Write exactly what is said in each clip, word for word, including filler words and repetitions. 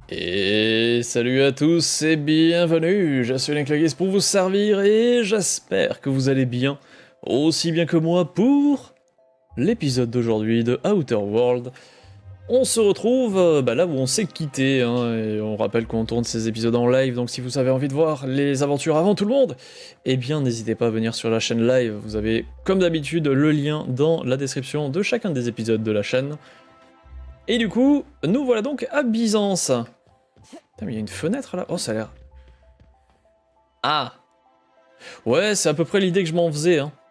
Et salut à tous et bienvenue, je suis Linklegeist pour vous servir et j'espère que vous allez bien, aussi bien que moi pour l'épisode d'aujourd'hui de Outer World. On se retrouve euh, bah là où on s'est quitté, hein, et on rappelle qu'on tourne ces épisodes en live, donc si vous avez envie de voir les aventures avant tout le monde, eh bien n'hésitez pas à venir sur la chaîne live, vous avez comme d'habitude le lien dans la description de chacun des épisodes de la chaîne. Et du coup, nous voilà donc à Byzance. Putain, mais il y a une fenêtre là. Oh, ça a l'air. Ah! Ouais, c'est à peu près l'idée que je m'en faisais. Hein.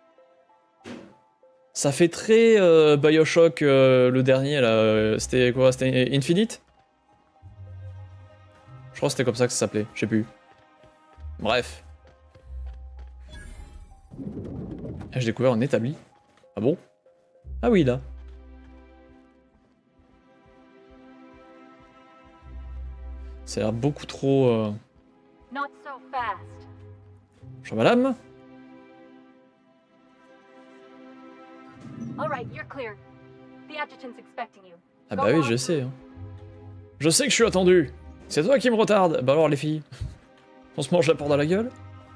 Ça fait très euh, Bioshock, euh, le dernier là. C'était quoi? C'était Infinite? Je crois que c'était comme ça que ça s'appelait. Je sais plus. Bref. J'ai découvert un établi. Ah bon? Ah oui, là. Ça a l'air beaucoup trop... Euh... Bonjour madame. Ah bah oui, je sais. Hein. Je sais que je suis attendu. C'est toi qui me retarde. Bah alors les filles, on se mange la porte à la gueule?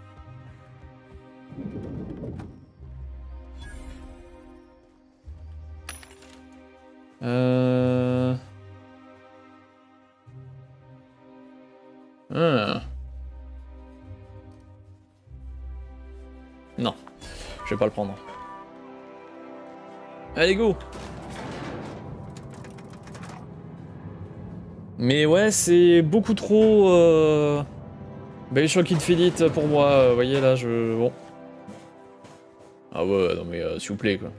Euh... Ah. Non, je vais pas le prendre. Allez, go! Mais ouais, c'est beaucoup trop... Euh... Bioshock Infinite pour moi, vous voyez là, je... Bon. Ah ouais, non mais euh, s'il vous plaît, quoi.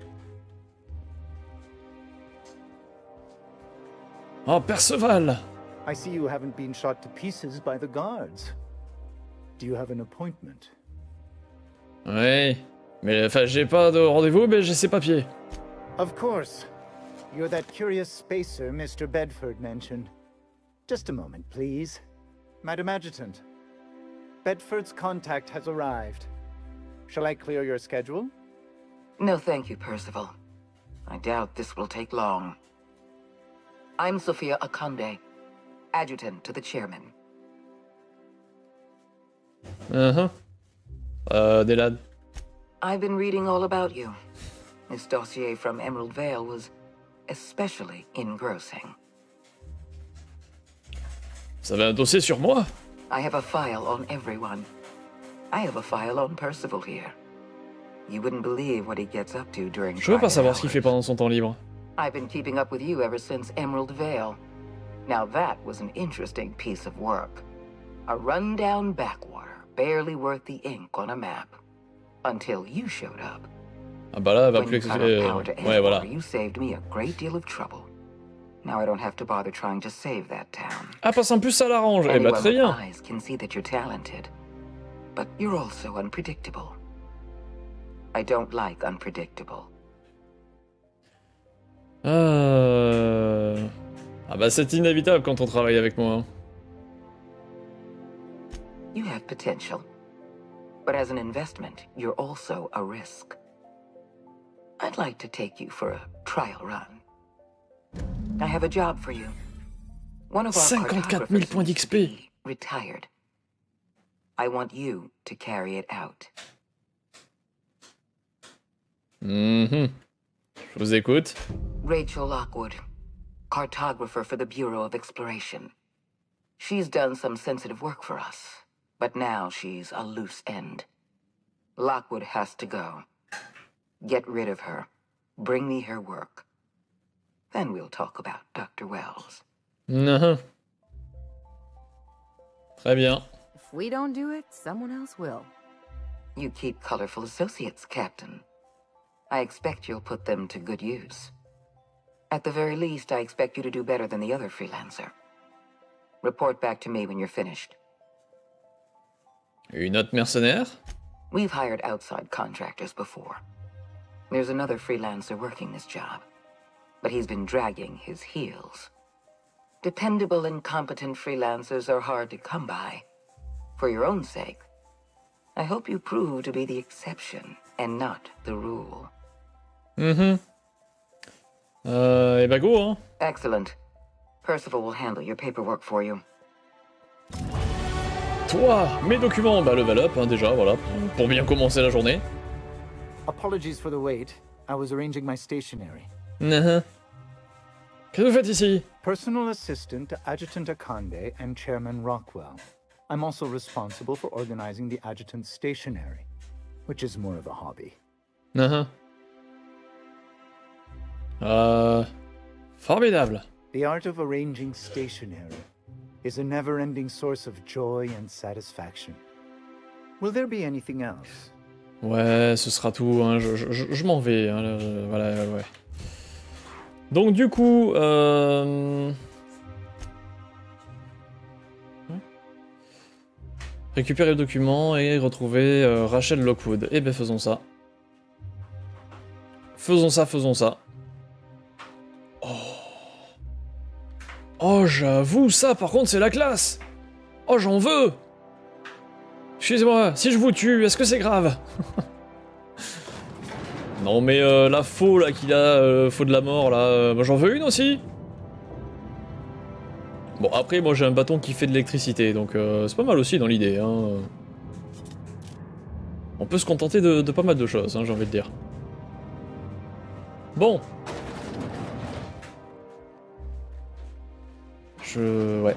Oh, Perceval! I see you haven't been shot to pieces by the guards. Do you have an appointment? Ouais, mais enfin, j'ai pas de rendez-vous, mais j'ai ses papiers. Of course. You're that curious spacer Mister Bedford mentioned. Just a moment, please. Madam Adjutant, Bedford's contact has arrived. Shall I clear your schedule? No, thank you, Percival. I doubt this will take long. I'm Sophia Akande, adjutant to the chairman. Uh-huh. Uh, Delad. I've been reading all about you. This dossier from Emerald Vale was especially engrossing. Vous avez un dossier sur moi? I have a file on everyone. I have a file on Percival here. You wouldn't believe what he gets up to during. Je veux pas savoir ce qu'il fait pendant son temps libre. I've been keeping up with you ever since Emerald Vale. Now that was an interesting piece of work. A rundown backwater, barely worth the ink on a map. Until you showed up. Ah bah là, elle va plus euh... ouais, voilà. You saved me a great deal of trouble. Now I don't have to bother trying to save that town. Ah, parce qu'en plus ça l'arrange. Eh bah très bien. Eyes can see that you're talented, but you're also unpredictable. I don't like unpredictable. Euh... Ah bah c'est inévitable quand on travaille avec moi. Hein. You have potential, but as an investment, you're also a risk. I'd like to take you for a trial run. I have a job for you. One of our cinquante-quatre mille points d'X P. Retired. I want you to carry it out. Mhm. Je vous écoute. Rachel Lockwood, cartographer for the Bureau of Exploration. She's done some sensitive work for us, but now she's a loose end. Lockwood has to go. Get rid of her. Bring me her work. Then we'll talk about Doctor Wells. Mhm. Très bien. If we don't do it, someone else will. You keep colorful associates, Captain. I expect you'll put them to good use. At the very least, I expect you to do better than the other freelancer. Report back to me when you're finished. Une autre mercenaire? We've hired outside contractors before. There's another freelancer working this job, but he's been dragging his heels. Dependable and competent freelancers are hard to come by. For your own sake, I hope you prove to be the exception and not the rule. Mhm. Euh, et bah go, hein. Excellent. Percival will handle your paperwork for you. toi, mes documents, bah level up, hein, déjà, voilà, pour bien commencer la journée. Apologies for the wait. I was arranging my stationery. Uh-huh. Qu'est-ce que vous faites ici? Personal assistant to Adjutant Akande and Chairman Rockwell. I'm also responsible for organizing the adjutant's stationery, which is more of a hobby. Uh-huh. Euh... Formidable. The art of arranging stationery is a never-ending source of joy and satisfaction. Will there be anything else? Ouais, ce sera tout, hein. je, je, je, je m'en vais, hein, le, voilà, ouais. Donc du coup, euh... récupérer le document et retrouver euh, Rachel Lockwood. Eh ben faisons ça. Faisons ça, faisons ça. Oh, oh j'avoue, ça par contre c'est la classe. Oh j'en veux. Excusez-moi, si je vous tue, est-ce que c'est grave? Non mais euh, la faux là qu'il a, euh, faux de la mort là, euh, moi j'en veux une aussi. Bon après moi j'ai un bâton qui fait de l'électricité, donc euh, c'est pas mal aussi dans l'idée. Hein. On peut se contenter de, de pas mal de choses, hein, j'ai envie de dire. Bon. Je... ouais.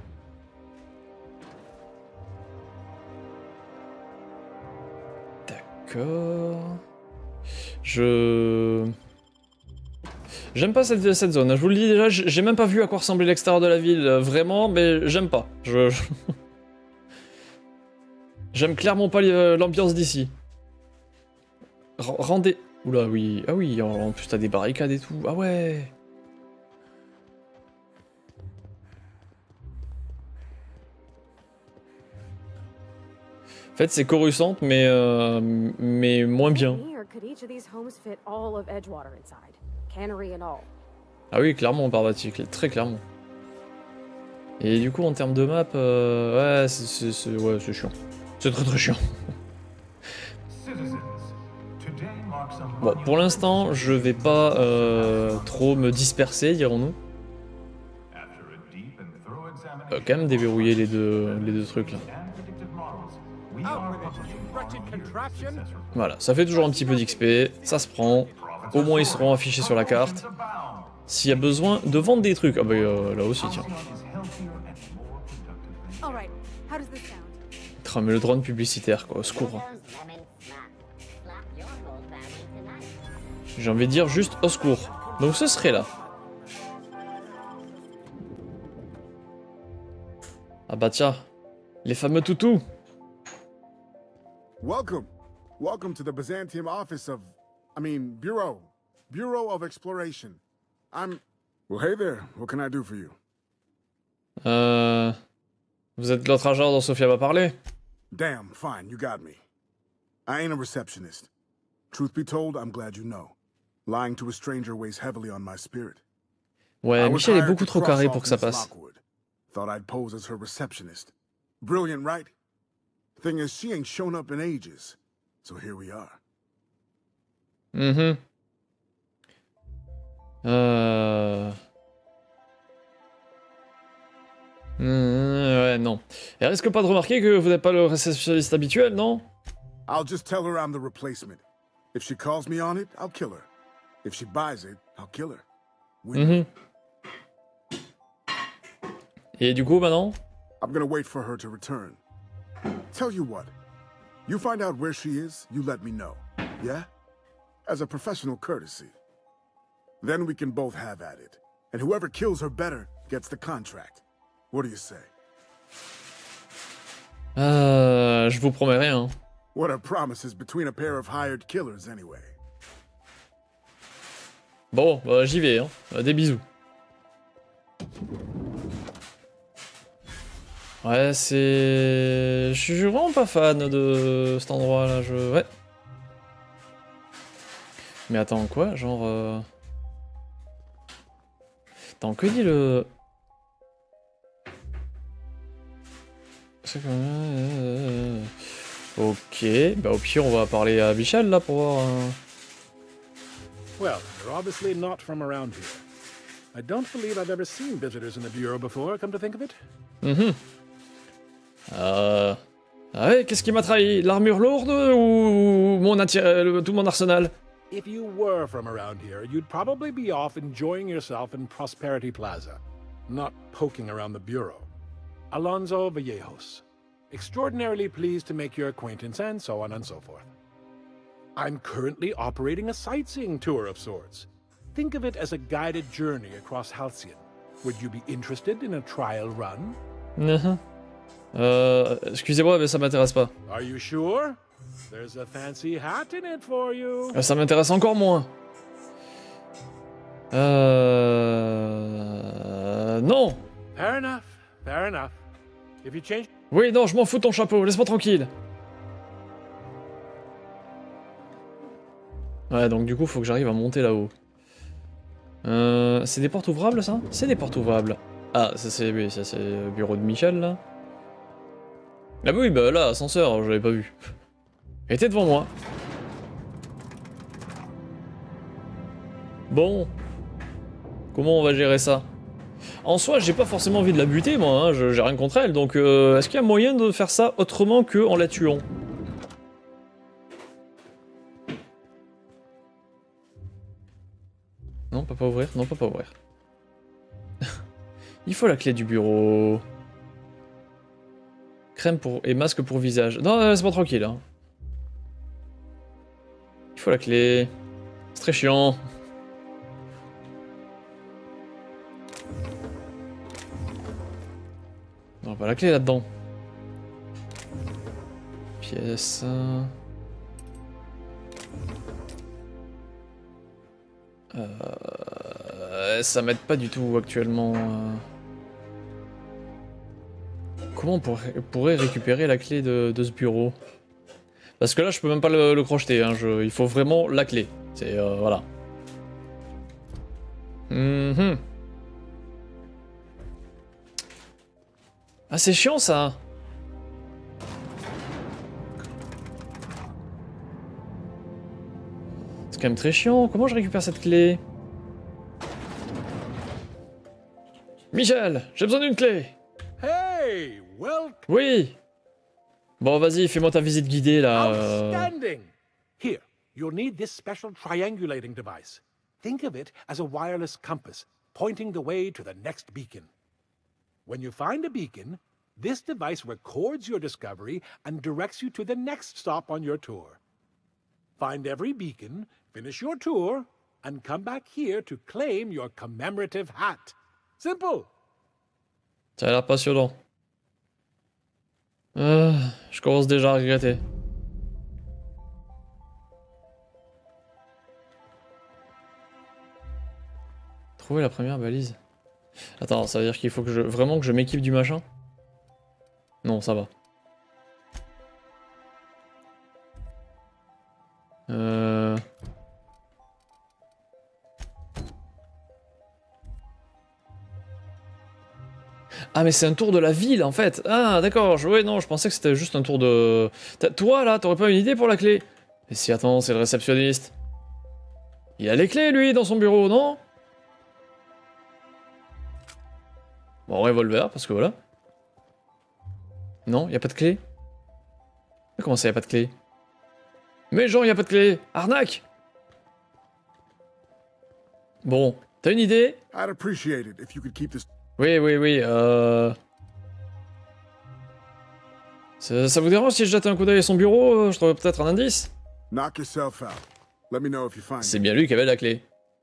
D'accord... Je... J'aime pas cette, cette zone, je vous le dis déjà, j'ai même pas vu à quoi ressemblait l'extérieur de la ville, vraiment, mais j'aime pas. Je... je... J'aime clairement pas l'ambiance d'ici. Rendez... Oula, oui, ah oui, en, en plus t'as des barricades et tout, ah ouais. En fait, c'est Coruscant, mais, euh, mais moins bien. Ah oui, clairement, Parvati, très clairement. Et du coup, en termes de map, euh, ouais, c'est ouais, chiant. C'est très très chiant. Bon, pour l'instant, je vais pas euh, trop me disperser, dirons-nous. Euh, quand même déverrouiller les deux, les deux trucs là. Voilà, ça fait toujours un petit peu d'X P, ça se prend. Au moins ils seront affichés sur la carte. S'il y a besoin de vendre des trucs, ah bah euh, là aussi tiens. Ah, mais le drone publicitaire quoi, au secours. J'ai envie de dire juste au secours. Donc ce serait là. Ah bah tiens, les fameux toutous. Welcome. Welcome to the Byzantium office of, I mean, Bureau. Bureau of Exploration. I'm... Well, hey there. What can I do for you? Euh... Vous êtes l'autre agent dont Sophia va parler? Damn, fine, you got me. I ain't a receptionist. Truth be told, I'm glad you know. Lying to a stranger weighs heavily on my spirit. Ouais, Michel est beaucoup trop carré pour que ça passe. Thought I'd pose as her receptionist. Brilliant, right? Thing is, she ain't shown up in ages. So here we are. Mhm. Euh... Mmh, ouais, non. Elle risque pas de remarquer que vous n'êtes pas le réceptionniste habituel, non? I'll just tell her I'm the replacement. If she calls me on it, I'll kill her. If she buys it, I'll kill her. Mmh. Et du coup, maintenant? I'm gonna wait for her to return. Tell you what, you find out where she is, you let me know, yeah? As a professional courtesy. Then we can both have at it. And whoever kills her better gets the contract. What do you say? Euh, je vous promets rien. What are promises between a pair of hired killers anyway? Bon, bah, j'y vais, hein. Des bisous. Ouais, c'est... Je suis vraiment pas fan de cet endroit-là, je... Ouais. Mais attends, quoi? Genre... Euh... Attends, que dit le... Ok, bah au pire on va parler à Michel là pour voir... Euh... Well, you're obviously not from around here. I don't believe I've ever seen visitors in the Bureau before, come to think of it. Mm-hmm. Euh... Ah ouais, qu'est-ce qui m'a trahi? L'armure lourde ou mon attir... tout mon arsenal? If you were from around here, you'd probably be off enjoying yourself in Prosperity Plaza, not poking around the bureau. Alonso Vallejos. Extraordinarily pleased to make your acquaintance, and so on and so forth. I'm currently operating a sightseeing tour of sorts. Think of it as a guided journey across Halcyon. Would you be interested in a trial run? Uh-huh. Euh... Excusez-moi, mais ça m'intéresse pas. Are you sure? There's a fancy hat in it for you. Ça m'intéresse encore moins. Euh... Non. Fair enough, fair enough. If you change... Oui, non, je m'en fous de ton chapeau, laisse-moi tranquille. Ouais, donc du coup, faut que j'arrive à monter là-haut. Euh... C'est des portes ouvrables, ça? C'est des portes ouvrables. Ah, ça c'est oui, ça c'est le bureau de Michel, là. Ah oui, bah là, ascenseur, je l'avais pas vu. Il était devant moi. Bon. Comment on va gérer ça? En soi, j'ai pas forcément envie de la buter, moi, hein, j'ai rien contre elle, donc euh, est-ce qu'il y a moyen de faire ça autrement que en la tuant? Non, on peut pas ouvrir, non, on peut pas ouvrir. Il faut la clé du bureau. Crème pour... et masque pour visage. Non, laisse-moi tranquille, hein. Il faut la clé. C'est très chiant. Non, pas la clé là-dedans. Pièce. Euh... Ça m'aide pas du tout actuellement. Comment on pourrait, pourrait récupérer la clé de, de ce bureau? Parce que là, je peux même pas le, le crocheter, hein. Je, il faut vraiment la clé. C'est... Euh, voilà. Mm-hmm. Ah, c'est chiant, ça. C'est quand même très chiant. Comment je récupère cette clé? Michel, j'ai besoin d'une clé. Hey, welcome. Oui. Bon, vas-y, fais-moi ta visite guidée, là. euh. Outstanding! Here, you'll need this special triangulating device. Think of it as a wireless compass, pointing the way to the next beacon. When you find a beacon, this device records your discovery and directs you to the next stop on your tour. Find every beacon, finish your tour, and come back here to claim your commemorative hat. Simple! Ça a l'air passionnant. Euh, je commence déjà à regretter. Trouver la première balise. Attends, ça veut dire qu'il faut que je... Vraiment que je m'équipe du machin? Non, ça va. Euh... Ah mais c'est un tour de la ville en fait. Ah d'accord, je... ouais non, je pensais que c'était juste un tour de... Toi là, t'aurais pas une idée pour la clé? Mais si attends, c'est le réceptionniste. Il a les clés lui dans son bureau, non? Bon, revolver, parce que voilà. Non, y a pas de clé? Mais comment ça y a pas de clé? Mais genre y a pas de clé! Arnaque! Bon, t'as une idée? I'd appreciate it if you could keep this. Oui, oui, oui, euh... Ça, ça vous dérange si je jette un coup d'œil à son bureau? Je trouve peut-être un indice? Knock yourself out. Let me know if you find C'est it. bien lui qui avait la clé.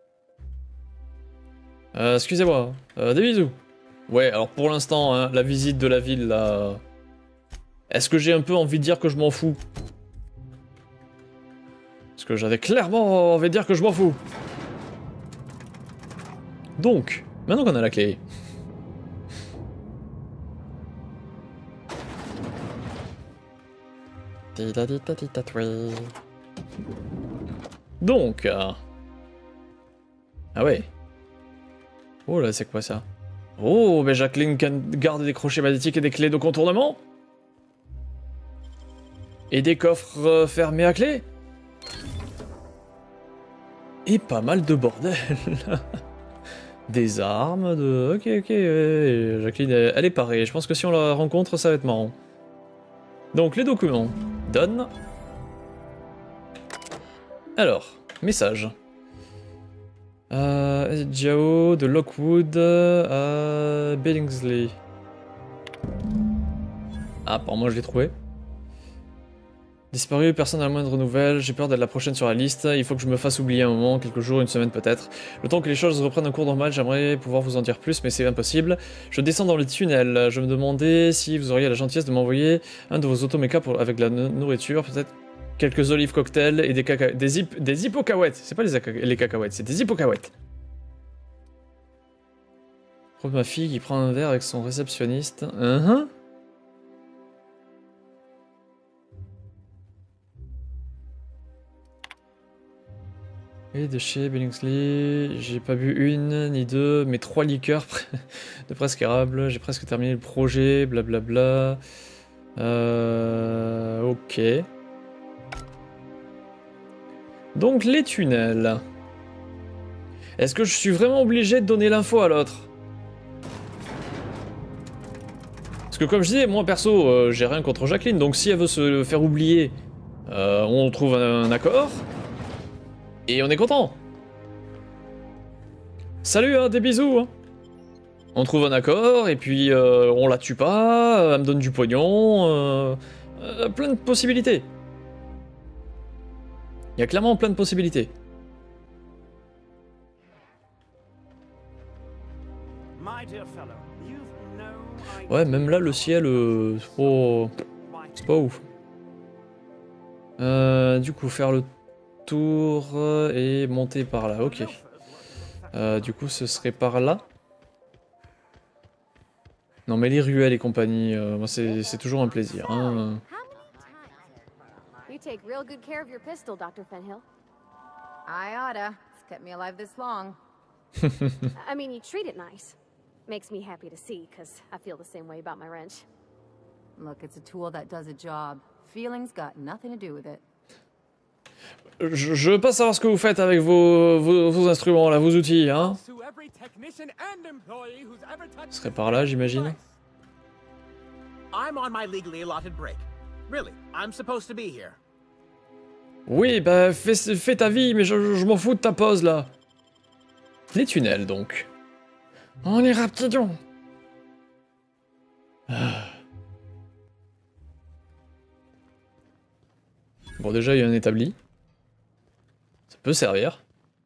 Euh, excusez-moi. Euh, des bisous. Ouais, alors pour l'instant, hein, la visite de la ville, là... Est-ce que j'ai un peu envie de dire que je m'en fous? Parce que j'avais clairement envie de dire que je m'en fous. Donc, maintenant qu'on a la clé... Donc... Euh... Ah ouais. Oh là, c'est quoi ça? Oh, mais Jacqueline garde des crochets magnétiques et des clés de contournement? Et des coffres euh, fermés à clé? Et pas mal de bordel. Des armes, de... Ok, ok, ouais. Jacqueline, elle, elle est parée. Je pense que si on la rencontre, ça va être marrant. Donc les documents. Donne. Alors, message. Euh, Jiao de Lockwood à Billingsley. Ah, pour moi je l'ai trouvé. Disparu, personne n'a la moindre nouvelle, j'ai peur d'être la prochaine sur la liste, il faut que je me fasse oublier un moment, quelques jours, une semaine peut-être. Le temps que les choses reprennent un cours normal, j'aimerais pouvoir vous en dire plus, mais c'est impossible. Je descends dans le tunnel, je me demandais si vous auriez la gentillesse de m'envoyer un de vos automécas pour... avec de la nourriture, peut-être quelques olives cocktails et des, caca... des, hip... des hippocahuètes. C'est pas les, aca... les cacahuètes, c'est des hippocahuètes. Ma fille qui prend un verre avec son réceptionniste. Uh-huh. Et de chez Billingsley, j'ai pas bu une ni deux, mais trois liqueurs de presque érable. J'ai presque terminé le projet, blablabla. Euh, ok. Donc les tunnels. Est-ce que je suis vraiment obligé de donner l'info à l'autre? Parce que comme je disais, moi perso, euh, j'ai rien contre Jacqueline, donc si elle veut se faire oublier, euh, on trouve un, un accord. Et on est content. Salut, hein, des bisous. Hein. On trouve un accord, et puis euh, on la tue pas, elle me donne du pognon, euh, euh, plein de possibilités. Il y a clairement plein de possibilités. Ouais, même là, le ciel, euh, c'est pas... c'est pas ouf. Euh, du coup, faire le tour et monter par là, ok. Euh, du coup, ce serait par là. Non, mais les ruelles et compagnie, euh, moi, c'est toujours un plaisir. Hein. You take real good care of your pistol, Doctor Fenhill. I oughta. It's kept me alive this long. I mean, you treat it nice. Makes me happy to see, because I feel the same way about my wrench. Look, it's a tool that does a job. Feelings got nothing to do with it. Je, je veux pas savoir ce que vous faites avec vos, vos, vos instruments là, vos outils, hein. Ce serait par là, j'imagine. Oui, bah fais, fais ta vie, mais je, je m'en fous de ta pause là. Les tunnels donc. On est rapidon. Ah. Bon, déjà il y a un établi. Ça peut servir.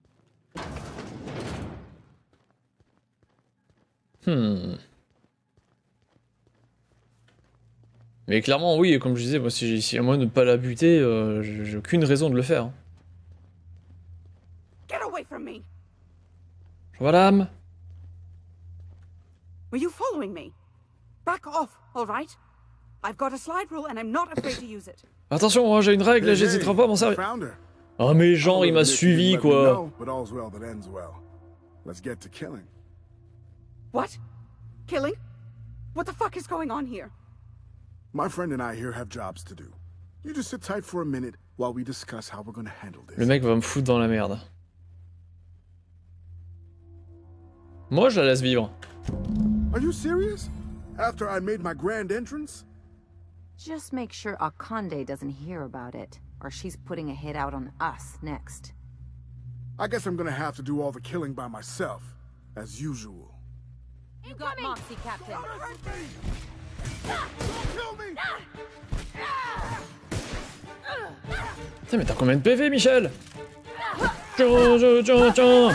Hmm. Mais clairement, oui, comme je disais, moi, si j'ai moyen de ne pas la buter, euh, j'ai aucune raison de le faire. Hein. Bonjour, madame. Were you following me? Back off, all right? I've got a slide rule and I'm not afraid to use it. Attention, hein, j'ai une règle, j'hésiterai pas à m'en servir. Oh mais genre, il m'a suivi, quoi. What? Killing? What the fuck is going on here? My friend and I here have jobs to do. You just sit tight for a minute while we discuss how we're going to handle this. Le mec va me foutre dans la merde. Moi, je la laisse vivre. Are you serious? After I made my grand entrance? Just make sure Akande doesn't hear about it, or she's putting a hit out on us next. I guess I'm gonna have to do all the killing by myself, as usual. You got Moxie, Captain. Putain, mais t'as combien de P V, Michel? Tiens, tiens, tiens, tiens.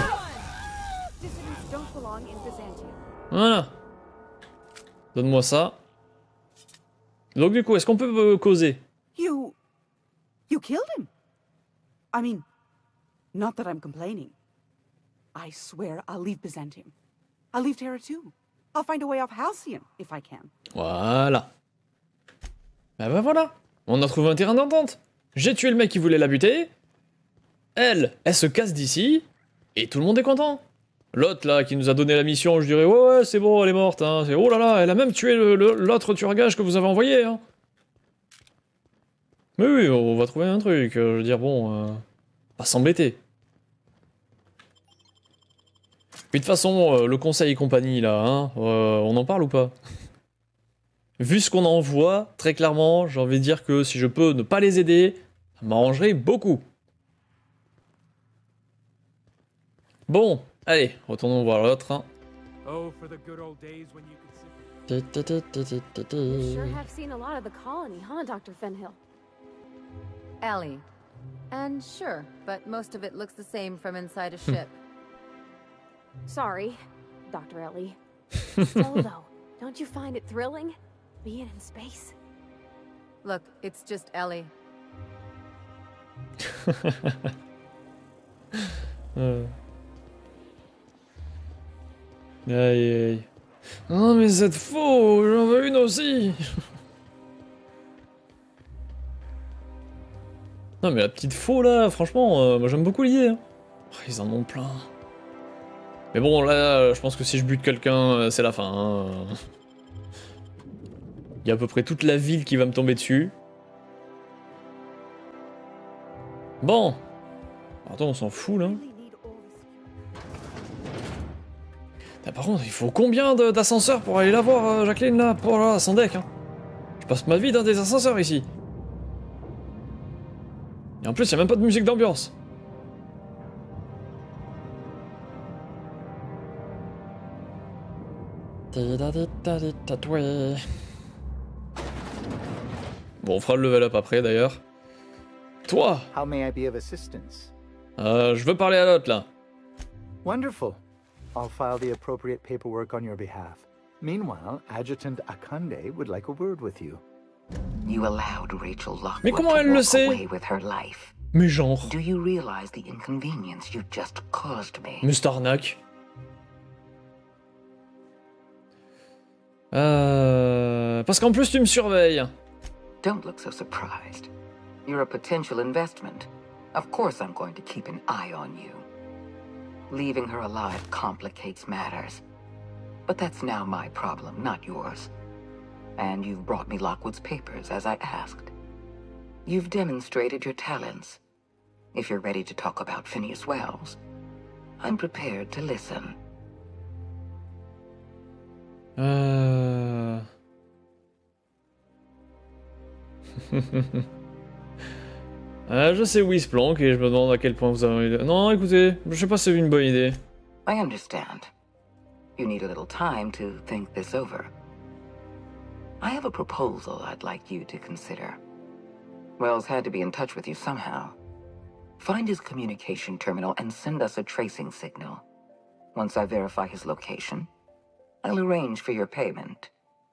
Voilà. Donne-moi ça. Donc du coup, est-ce qu'on peut euh, causer? You... You killed him? I mean, not that I'm complaining. I swear I'll leave Byzantium. I'll leave Terra too. I'll find a way off Halcyon, if I can. Voilà. Bah bah voilà. On a trouvé un terrain d'entente. J'ai tué le mec qui voulait la buter. Elle, elle se casse d'ici. Et tout le monde est content. L'autre là, qui nous a donné la mission, je dirais, ouais, ouais, c'est bon, elle est morte. Hein. Oh là là, elle a même tué l'autre tueur-gage que vous avez envoyé. Hein. Mais oui, on va trouver un truc. Euh, je veux dire, bon, euh, pas s'embêter. Puis de toute façon, euh, le conseil et compagnie là, hein, euh, on en parle ou pas? vu ce qu'on en voit, très clairement, j'ai envie de dire que si je peux ne pas les aider, ça m'arrangerait beaucoup. Bon, allez, retournons voir l'autre. Hein. Oh, for the good old days when you could sit... You sure have seen a lot of the colony, huh, Doctor Fenhill? Ellie. And sure, but most of it looks the same from inside a ship. Sorry, Doctor Ellie. Still, though, don't you find it thrilling? Being in space? Look, it's just Ellie. euh. Aïe aïe. Non mais c'est faux, j'en veux une aussi. Non mais la petite faux là, franchement, euh, moi j'aime beaucoup l'idée. Hein. Oh, ils en ont plein. Mais bon là, je pense que si je bute quelqu'un, c'est la fin. Hein. Il y a à peu près toute la ville qui va me tomber dessus. Bon. Attends, on s'en fout là. Ah, par contre, il faut combien d'ascenseurs pour aller la voir, euh, Jacqueline, là? Oh là, sans deck, hein. Je passe ma vie dans des ascenseurs, ici. Et en plus, il n'y a même pas de musique d'ambiance. Bon, on fera le level up après, d'ailleurs. Toi! How may I be of assistance? Euh, je veux parler à l'autre, là. Wonderful. I'll file the appropriate paperwork on your behalf. Meanwhile, Adjutant Akande would like a word with you. You allowed Rachel Lockwood Mais comment elle to le walk sait? away with her life. Mais genre. Do you realize the inconvenience you just caused me? Mais arnaque. Euh... Parce qu'en plus tu me surveilles. Don't look so surprised. You're a potential investment. Of course I'm going to keep an eye on you. Leaving her alive complicates matters. But that's now my problem, not yours. And you've brought me Lockwood's papers, as I asked. You've demonstrated your talents. If you're ready to talk about Phineas Wells, I'm prepared to listen. Euh... euh, je sais où il se planque et je me demande à quel point vous avez... Non, écoutez, je sais pas si c'est une bonne idée. I understand. You need a little time to think this over. I have a proposal I'd like you to consider. Wells had to be in touch with you somehow. Find his communication terminal and send us a tracing signal. Once I verify his location, I'll arrange for your payment.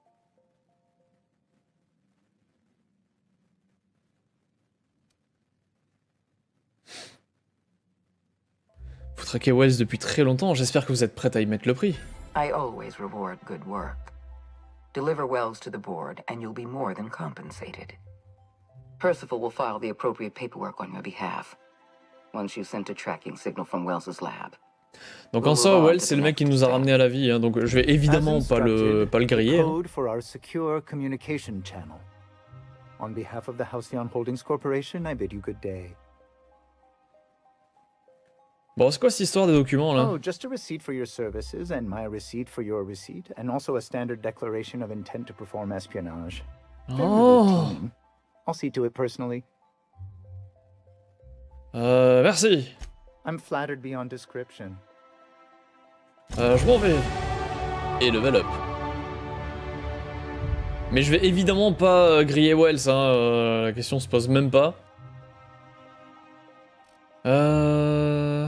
Vous traquez Wells depuis très longtemps, j'espère que vous êtes prête à y mettre le prix. I always reward good work. Deliver Wells to the board, and you'll be more than compensated. Percival will file the appropriate paperwork on your behalf. Once you sent a tracking signal from Wells's lab. Donc en soi, Wells, c'est le mec qui nous a ramené à la vie, hein, donc je vais évidemment pas le, pas le griller. Hein. Code for our secure communication channel. On behalf of the Halcyon Holdings Corporation, I bid you good day. Bon, c'est quoi cette histoire des documents là? Oh, just a receipt for your services and my receipt for your receipt, and also a standard declaration of intent to perform espionage. Very Oh. routine. I'll see to it personally. Euh, merci. I'm flattered beyond description. Euh, je m'en vais. Et level up. Mais je vais évidemment pas euh, griller Wells, hein, euh, la question se pose même pas. Euh...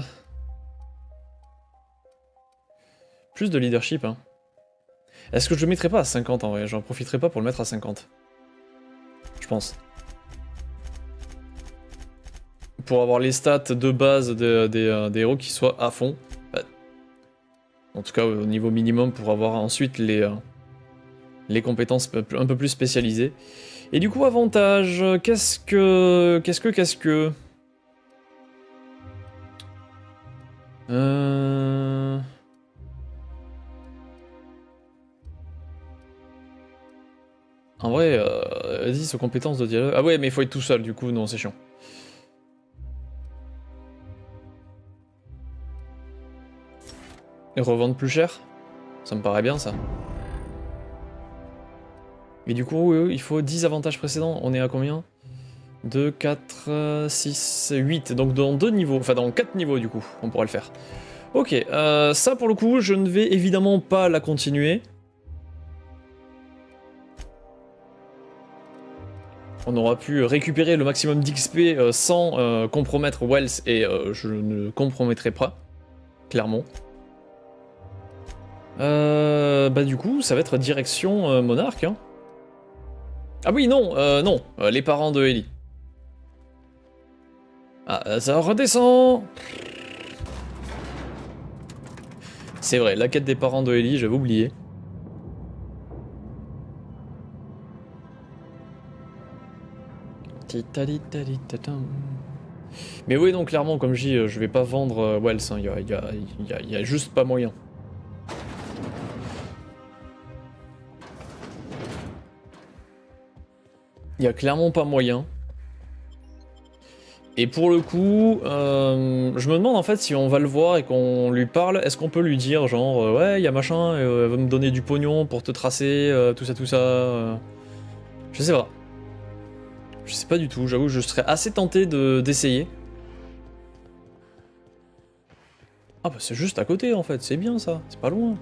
Plus de leadership, hein. Est-ce que je le mettrai pas à cinquante en vrai? J'en profiterai pas pour le mettre à cinquante. Je pense. Pour avoir les stats de base des, des, des héros qui soient à fond. Bah, en tout cas au niveau minimum pour avoir ensuite les, euh, les compétences un peu plus spécialisées. Et du coup avantage, qu'est-ce que... Qu'est-ce que... Qu'est-ce que... Euh... En vrai, euh, vas-y, sur compétences de dialogue. Ah ouais, mais il faut être tout seul, du coup, non, c'est chiant. Et revendre plus cher? Ça me paraît bien, ça. Et du coup, il faut dix avantages précédents. On est à combien? deux, quatre, six, huit. Donc dans deux niveaux, enfin dans quatre niveaux du coup, on pourra le faire. Ok, euh, ça pour le coup, je ne vais évidemment pas la continuer. On aura pu récupérer le maximum d'X P euh, sans euh, compromettre Wells et euh, je ne compromettrai pas, clairement. Euh, bah du coup, ça va être direction euh, Monarque. Hein. Ah oui, non, euh, non, euh, les parents de Ellie. Ah, ça redescend. C'est vrai, la quête des parents de Ellie, j'avais oublié. Mais oui, donc clairement, comme je dis, je vais pas vendre Wells, il hein, y, a, y, a, y, a, y a juste pas moyen. Il y a clairement pas moyen. Et pour le coup, euh, je me demande en fait si on va le voir et qu'on lui parle, est-ce qu'on peut lui dire genre euh, ouais, il y a machin, euh, elle va me donner du pognon pour te tracer, euh, tout ça, tout ça. Euh... Je sais pas. Je sais pas du tout, j'avoue, je serais assez tenté de d'essayer. Ah bah c'est juste à côté en fait, c'est bien ça, c'est pas loin.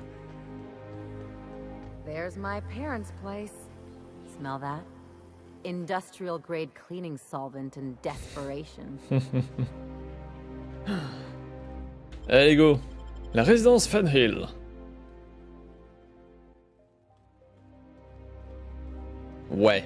There's my parents' place. Smell that? Industrial grade cleaning solvant and desperation. Allez go, la résidence Fenhill. Ouais.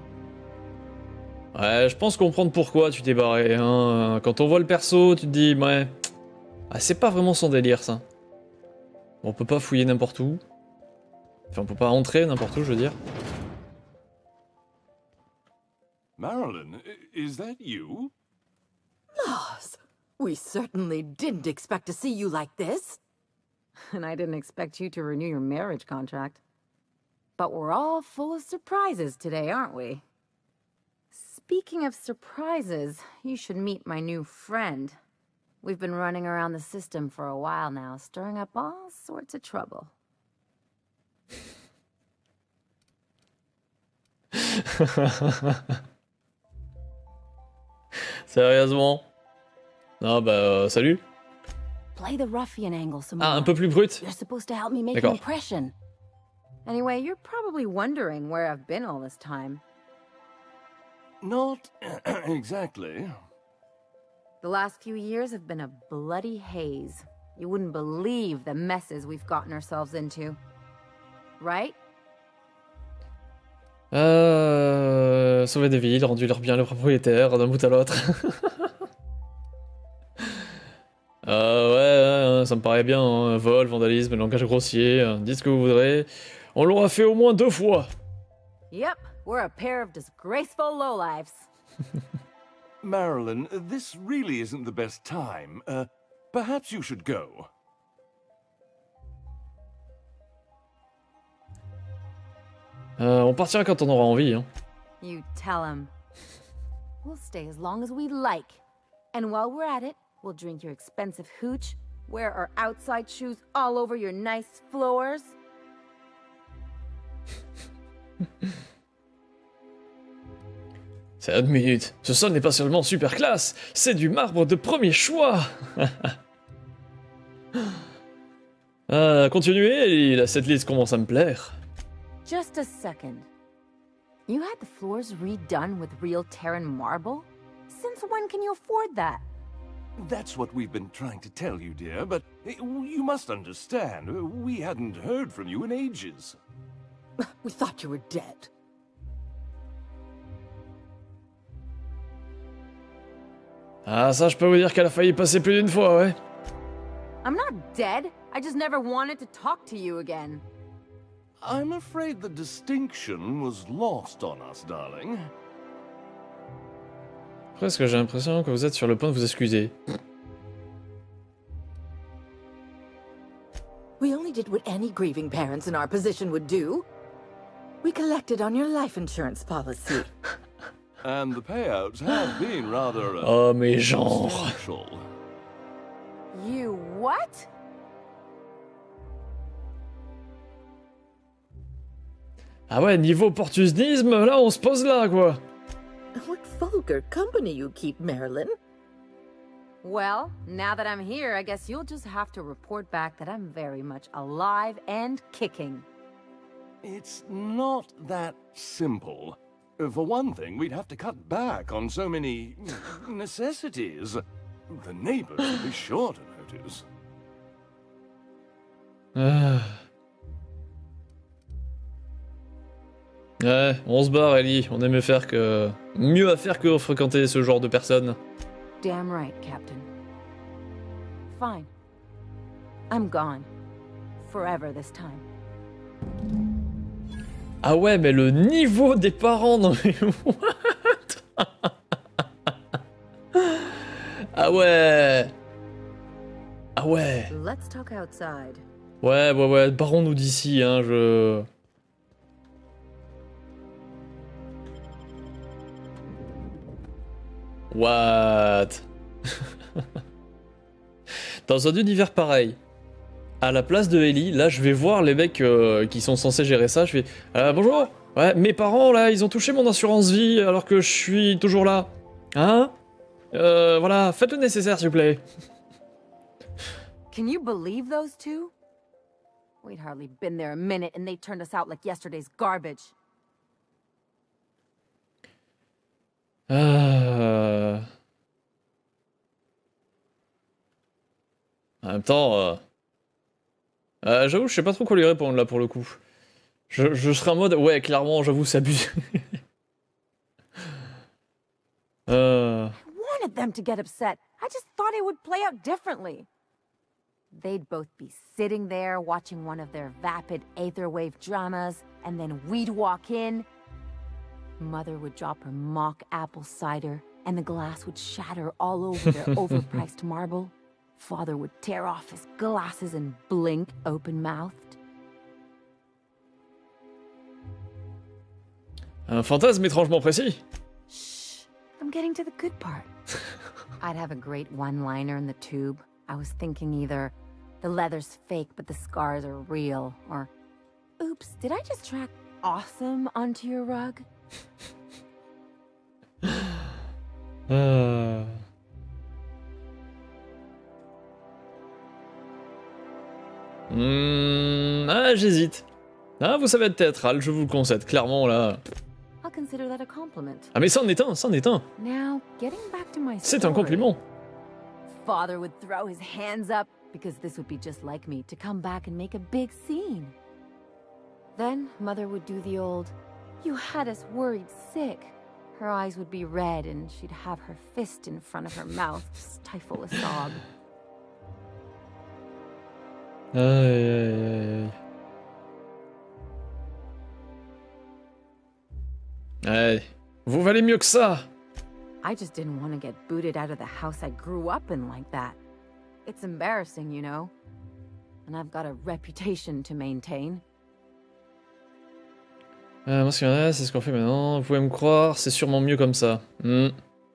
Ouais, je pense comprendre pourquoi tu t'es barré. Hein. Quand on voit le perso, tu te dis, ouais, ah, c'est pas vraiment son délire ça. On peut pas fouiller n'importe où. Enfin, on peut pas entrer n'importe où, je veux dire. Marilyn, is that you? Loss, we certainly didn't expect to see you like this. And I didn't expect you to renew your marriage contract. But we're all full of surprises today, aren't we? Speaking of surprises, you should meet my new friend. We've been running around the system for a while now, stirring up all sorts of trouble. Sérieusement? Non, bah, euh, salut. Play the ruffian angle some more. Ah, un peu plus brut. You're supposed to help me make an impression. Anyway, you're probably wondering where I've been all this time. Not exactly. The last few years have been a bloody haze. You wouldn't believe the messes we've gotten ourselves into. Right? Euh... Sauver des villes, rendu leur bien le propriétaire d'un bout à l'autre. euh, ouais, ouais, ça me paraît bien. Hein. Vol, vandalisme, langage grossier, hein. Dites ce que vous voudrez. On l'aura fait au moins deux fois. Yep, we're a pair of disgraceful lowlifes. Marilyn, this really isn't the best time. Uh, perhaps you should go. Euh, on partira quand on aura envie. Hein. You tell him. We'll stay as long as we like. And while we're at it, we'll drink your expensive hooch, wear our outside shoes all over your nice floors. C'est une minute. Ce sol n'est pas seulement super classe, c'est du marbre de premier choix. Ah, continuez, cette liste commence à me plaire. Just a second. You had the floors redone with real Terran marble? Since when can you afford that? That's what we've been trying to tell you, dear, but you must understand, we hadn't heard from you in ages. We thought you were dead. Ah, ça, je peux vous dire qu'elle a failli passer plus d'une fois, ouais. I'm not dead. I just never wanted to talk to you again. I'm afraid the distinction was lost on us, darling. Presque, j'ai l'impression que vous êtes sur le point de vous excuser. We only did what any grieving parents in our position would do. We collected on your life insurance policy. And the payouts have been rather uh, oh, mais genre. substantial. You what? Ah ouais, niveau opportunisme, là, on se pose là, quoi. What vulgar company you keep, Marilyn. Well, now that I'm here, I guess you'll just have to report back that I'm very much alive and kicking. It's not that simple. For one thing, we'd have to cut back on so many necessities. The neighbors would be sure to notice. Ah. Ouais, on se barre, Ellie. On aimait faire que... mieux à faire que fréquenter ce genre de personnes. Damn right, Captain. Fine. I'm gone. Forever this time. Ah ouais, mais le niveau des parents, non mais what? Ah ouais. Ah ouais. Let's talk outside. Ouais, ouais, ouais, barrons-nous d'ici, hein, je... What? Dans un univers pareil, à la place de Ellie, là je vais voir les mecs euh, qui sont censés gérer ça, je fais euh, bonjour, ouais, mes parents là, ils ont touché mon assurance vie alors que je suis toujours là. Hein? Euh, voilà, faites le nécessaire s'il vous plaît. Can you believe those two? We'd hardly been there a minute and they turned us out like yesterday's garbage. Euh... En même temps, euh... Euh, j'avoue, je sais pas trop quoi lui répondre là pour le coup. Je, je serais en mode, ouais, clairement, j'avoue, c'est abusé. euh... I wanted them to get upset. I just thought it would play out differently. They'd both be sitting there watching one of their vapid aetherwave dramas, and then we'd walk in. Mother would drop her mock apple cider, and the glass would shatter all over their overpriced marble. Father would tear off his glasses and blink open-mouthed. Un fantasme étrangement précis. Shh, I'm getting to the good part. I'd have a great one-liner in the tube. I was thinking either, the leather's fake but the scars are real, or, oops, did I just track awesome onto your rug? euh... Mmh, ah, j'hésite. Ah, vous savez être théâtral, je vous le concède, clairement là. I'll consider that a compliment. Ah mais ça en est un, ça en est un. Now, getting back to my C'est un compliment. Father would throw his hands up, because this would be just like me, to come back and make a big scene. Then, Mother would do the old, you had us worried sick. Her eyes would be red and she'd have her fist in front of her mouth to stifle a sob. Aïe, aïe, aïe, aïe. Aïe, vous valez mieux que ça. I just didn't want to get booted out of the house I grew up in like that. It's embarrassing, you know. And I've got a reputation to maintain. Euh, moi, ce qu'il y en a, c'est ce qu'on fait maintenant. Vous pouvez me croire, c'est sûrement mieux comme ça. Mm.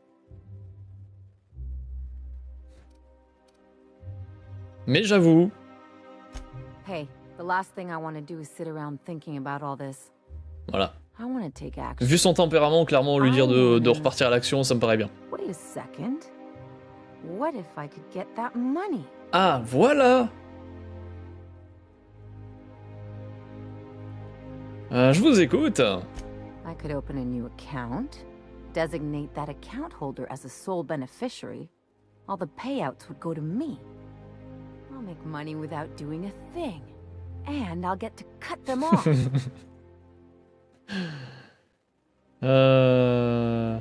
Mais j'avoue. Hey, the last thing I want to do is sit around thinking about all this. Voilà. I want to take action. Vu son tempérament, clairement, lui dire de, de repartir à l'action, ça me paraît bien. Wait a second. What if I could get that money? Ah, voilà. Euh, je vous écoute. I could open a new account, designate that account holder as a sole beneficiary. All the payouts would go to me. I'll make money without doing a thing. And I'll get to cut them off. euh...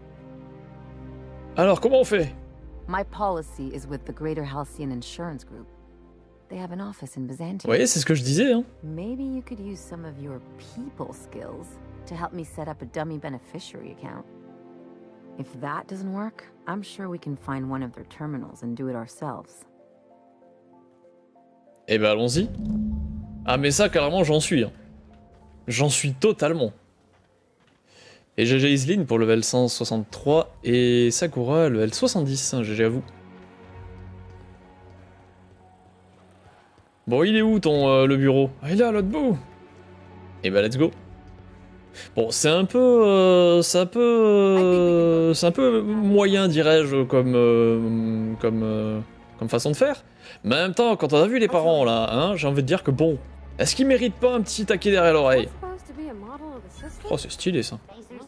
Alors, comment on fait? My policy is with the Greater Halcyon Insurance Group. They have an office in Byzantium. Vous voyez, c'est ce que je disais, hein. Maybe you could use some of your people skills to help me set up a dummy beneficiary account. If that doesn't work, I'm sure we can find one of their terminals and do it ourselves. Eh ben, allons-y. Ah, mais ça, carrément, j'en suis. Hein. J'en suis totalement. Et G G Iselin pour level cent soixante-trois et Sakura level soixante-dix. Hein, G G à vous. Bon, il est où ton euh, le bureau? Ah, il est à l'autre bout. Et bah, let's go. Bon, c'est un peu... Euh, c'est un peu... Euh, c'est un peu moyen, dirais-je, comme... Euh, comme... Euh, comme façon de faire. Mais en même temps, quand on a vu les parents, là, hein, j'ai envie de dire que bon... Est-ce qu'ils méritent pas un petit taquet derrière l'oreille? Oh, c'est stylé, ça.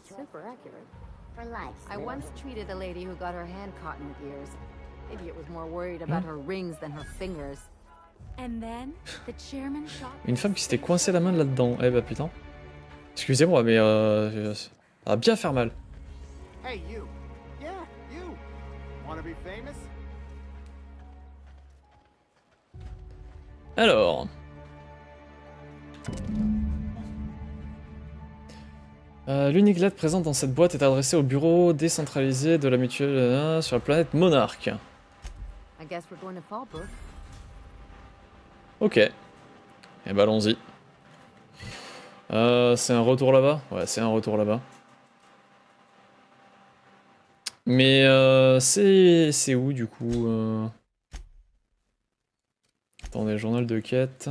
I once treated a lady who got her hand caught in the gears. Maybe it was more worried about her rings than her fingers. And then the chairman shot. Une femme qui s'était coincée la main là-dedans. Eh bah putain. Excusez-moi, mais euh, ça va bien faire mal. Hey you. Yeah, you. Wanna be famous? Alors. Euh, L'unique lettre présente dans cette boîte est adressée au bureau décentralisé de la mutuelle euh, sur la planète Monarch. I guess we're going to Fallbrook. Ok. Eh ben allons-y. Euh, c'est un retour là-bas? Ouais, c'est un retour là-bas. Mais euh, c'est c'est où du coup euh... Attendez, journal de quête.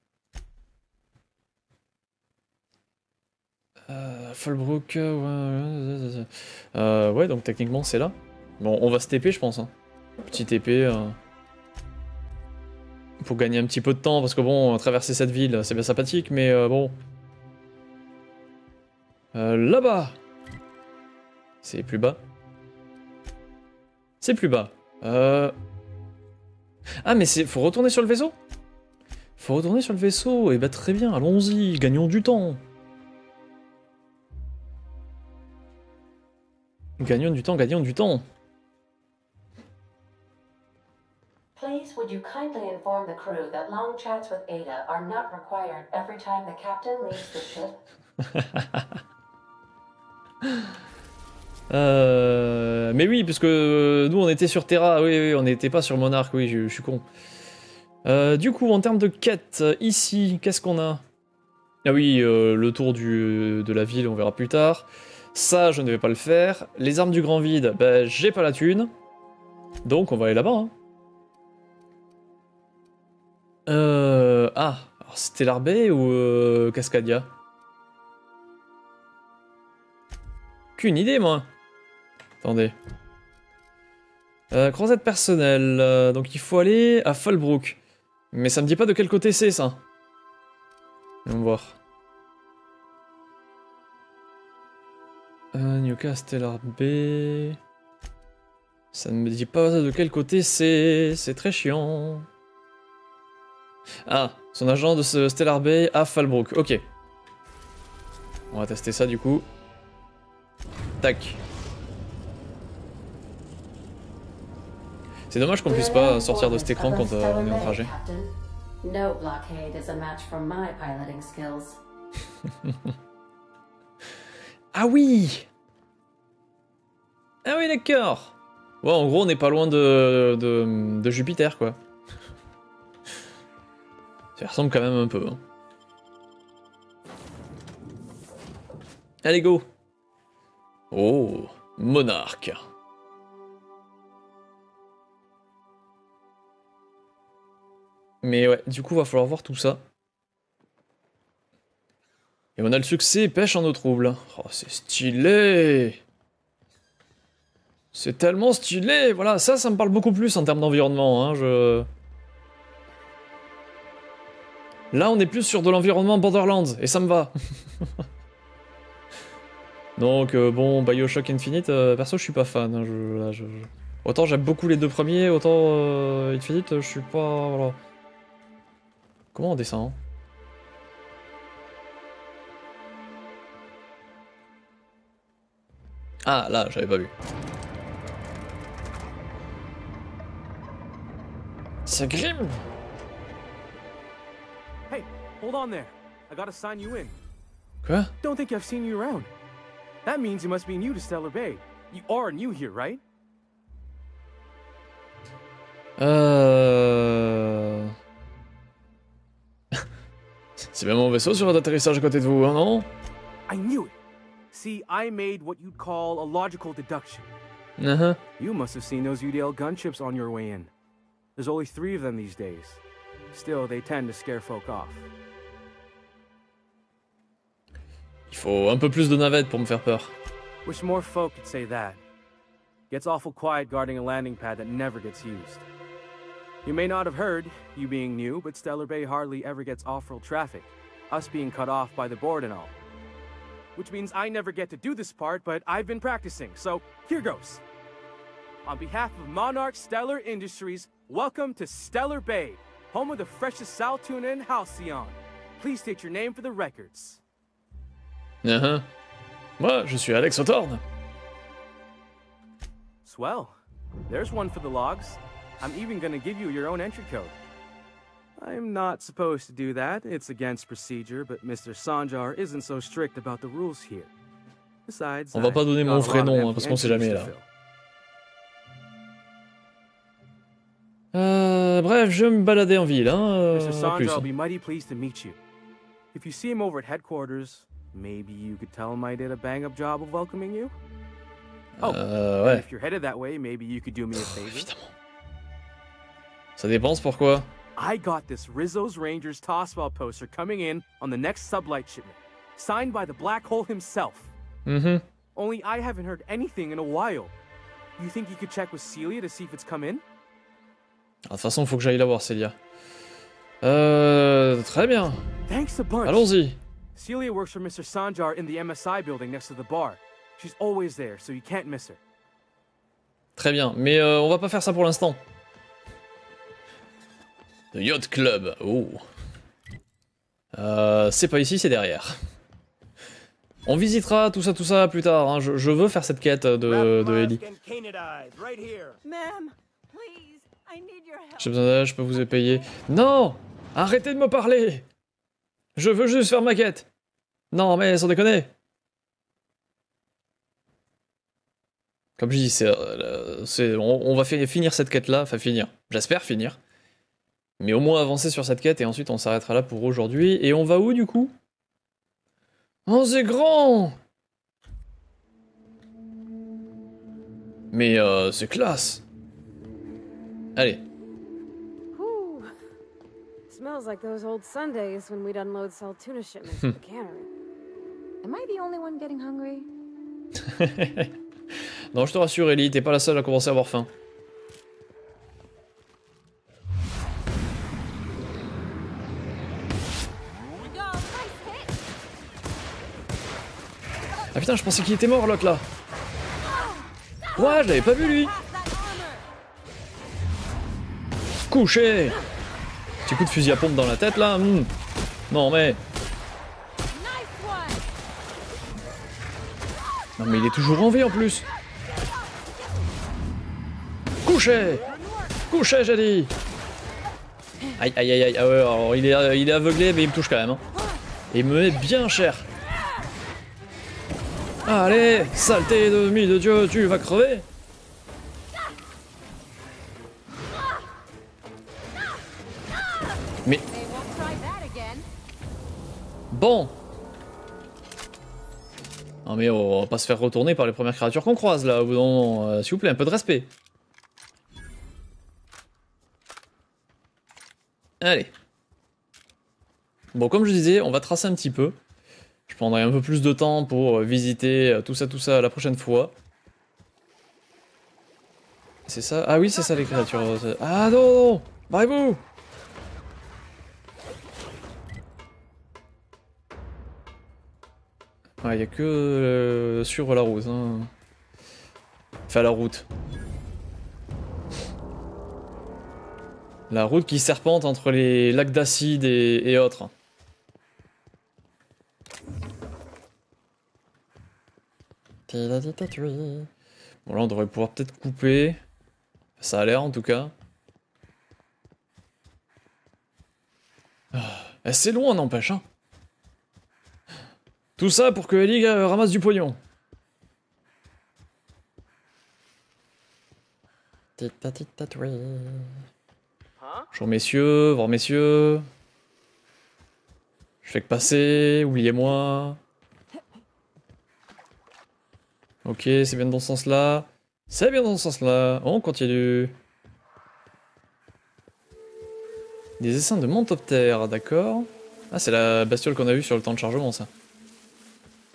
Euh, Fallbrook, ouais, ouais, euh, ouais, donc techniquement c'est là. Bon, on va se T P, je pense. Hein. Petit T P. Euh... Pour gagner un petit peu de temps, parce que bon, traverser cette ville, c'est bien sympathique, mais euh, bon. Euh, Là-bas. C'est plus bas. C'est plus bas. Euh... Ah, mais c'est, faut retourner sur le vaisseau? Faut retourner sur le vaisseau, et bah très bien, allons-y, gagnons du temps. Gagnons du temps, gagnons du temps. Please, would you kindly inform the crew that long chats with Ada are not required every time the captain leaves the ship? euh... Mais oui, parce que nous on était sur Terra, oui, oui, on n'était pas sur Monarch, oui, je, je suis con. Euh, du coup, en termes de quête, ici, qu'est-ce qu'on a? Ah oui, euh, le tour du, de la ville, on verra plus tard. Ça, je ne vais pas le faire. Les armes du grand vide, ben, j'ai pas la thune. Donc, on va aller là-bas. Hein. Euh... Ah, c'était l'Arbé ou euh, Cascadia? Qu'une idée, moi. Attendez. Euh, croisette personnelle. Euh, donc, il faut aller à Fallbrook. Mais ça me dit pas de quel côté c'est, ça. On va voir. Euh, Newcastle Arbé. Ça ne me dit pas de quel côté c'est. C'est très chiant. Ah, son agent de ce Stellar Bay à Fallbrook. Ok. On va tester ça du coup. Tac. C'est dommage qu'on puisse pas sortir de cet écran quand euh, on est en trajet. No blockade is a match for my piloting skills. Ah oui! Ah oui, d'accord! Ouais, en gros, on n'est pas loin de, de, de Jupiter, quoi. Ça ressemble quand même un peu. Hein. Allez, go! Oh, Monarch. Mais ouais, du coup, va falloir voir tout ça. Et on a le succès, pêche en eau trouble. Oh, c'est stylé! C'est tellement stylé! Voilà, ça, ça me parle beaucoup plus en termes d'environnement. Hein, je... Là, on est plus sur de l'environnement Borderlands, et ça me va. Donc, euh, bon, Bioshock Infinite, euh, perso, je suis pas fan. Hein, je, là, je, je... Autant j'aime beaucoup les deux premiers, autant euh, Infinite, je suis pas... Voilà. Comment on descend? Ah, là, j'avais pas vu. Ça grime! Hey, hold on there. I gotta sign you in. Quoi? Don't think I've seen you around. That means you must be new to Stellar Bay. You are new here, right? Euh... C'est bien mon vaisseau sur d'atterrissage à côté de vous, hein, non? I knew it. See, I made what you'd call a logical deduction. Uh-huh. You must have seen those U D L gunships on your way in. There's only three of them these days. Still, they tend to scare folk off. Il faut un peu plus de navettes pour me faire peur. Wish more folk could say that. Gets awful quiet guarding a landing pad that never gets used. You may not have heard, you being new, but Stellar Bay hardly ever gets off-world traffic. Us being cut off by the board and all. Which means I never get to do this part, but I've been practicing, so here goes. On behalf of Monarch Stellar Industries, welcome to Stellar Bay, home of the freshest sal tuna in Halcyon. Please state your name for the records. Uh-huh. Moi, je suis Alex Hawthorne. Swell. There's one for the logs. I'm even gonna give you your own entry code. I'm not supposed to do that. It's against procedure, but Mister Sanjar isn't so strict about the rules here. Besides, on va pas donner mon vrai nom, hein, parce qu'on sait jamais là. Euh, bref, je me baladais en ville, hein. Euh, Mister Sanjar plus. will be mighty pleased to meet you. If you see him over at headquarters, maybe you could tell him I did a bang-up job of welcoming you. Oh, euh, ouais. If you're headed that way, maybe you could do me a favor. Évidemment. Ça dépense pourquoi? I got this Rizzo's Rangers Tosswell poster coming in on the next sublight shipment, signed by the Black Hole himself. Mm-hmm. Only I haven't heard anything in a while. You think you could check with Celia to see if it's come in? De toute façon, il faut que j'aille la voir, Celia. Euh, très bien. Thanks a bunch. Allons-y. Celia works for Mister Sanjar in the M S I building next to the bar. She's always there, so you can't miss her. Très bien, mais euh, on va pas faire ça pour l'instant. The Yacht Club, oh. Euh, c'est pas ici, c'est derrière. On visitera tout ça, tout ça plus tard. Hein. Je, je veux faire cette quête de, de Ellie. J'ai besoin d'aide, je peux vous payer. Non! Arrêtez de me parler! Je veux juste faire ma quête. Non, mais sans déconner. Comme je dis, c'est, euh, c'est, on, on va finir cette quête-là, enfin finir. J'espère finir. Mais au moins avancer sur cette quête et ensuite on s'arrêtera là pour aujourd'hui. Et on va où du coup? Oh, c'est grand! Mais euh, c'est classe! Allez. Whew. Smells like those old Sundays when we'd unload salt tuna shipments at the cannery. Am I the only one getting hungry? Non, je te rassure, Ellie, t'es pas la seule à commencer à avoir faim. Ah putain, je pensais qu'il était mort l'autre là. Ouais, je l'avais pas vu lui. Couché. Petit coup de fusil à pompe dans la tête là. Mmh. Non mais. Non mais il est toujours en vie en plus. Couché. Couché, j'ai dit. Aïe aïe aïe aïe. Ah ouais, alors il est, il est aveuglé mais il me touche quand même. Hein. Et il me met bien cher. Allez, saleté de demi de Dieu, tu vas crever. Mais... Bon. Non mais on va pas se faire retourner par les premières créatures qu'on croise là, au bout d'un moment, euh, s'il vous plaît, un peu de respect. Allez. Bon, comme je disais, on va tracer un petit peu. Je prendrai un peu plus de temps pour visiter tout ça, tout ça la prochaine fois. C'est ça? Ah oui, c'est ça les créatures. Ah non, non, barrez-vous! Ouais, y a que euh, sur la route. Hein. Enfin, la route. La route qui serpente entre les lacs d'acide et, et autres. Bon là on devrait pouvoir peut-être couper. Ça a l'air en tout cas. Ah, c'est loin n'empêche hein. Tout ça pour que Ellie euh, ramasse du pognon. Bonjour messieurs, voir messieurs. Je fais que passer, oubliez-moi. Ok, c'est bien dans ce sens-là. C'est bien dans ce sens-là. On continue. Des essaims de Montoptère, d'accord. Ah, c'est la bestiole qu'on a vue sur le temps de chargement, ça.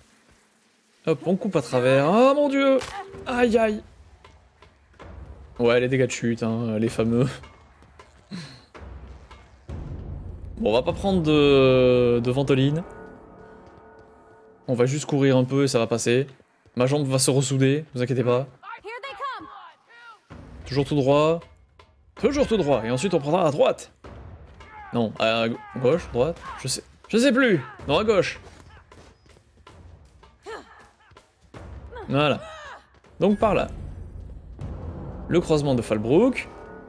Hop, on coupe à travers. Oh mon dieu! Aïe aïe! Ouais, les dégâts de chute, hein, les fameux. Bon, on va pas prendre de, de ventoline. On va juste courir un peu et ça va passer. Ma jambe va se ressouder, vous inquiétez pas. Toujours tout droit. Toujours tout droit. Et ensuite on prendra à droite. Non, à gauche, droite, je sais. Je sais plus. Non, à gauche. Voilà. Donc par là. Le croisement de Fallbrook.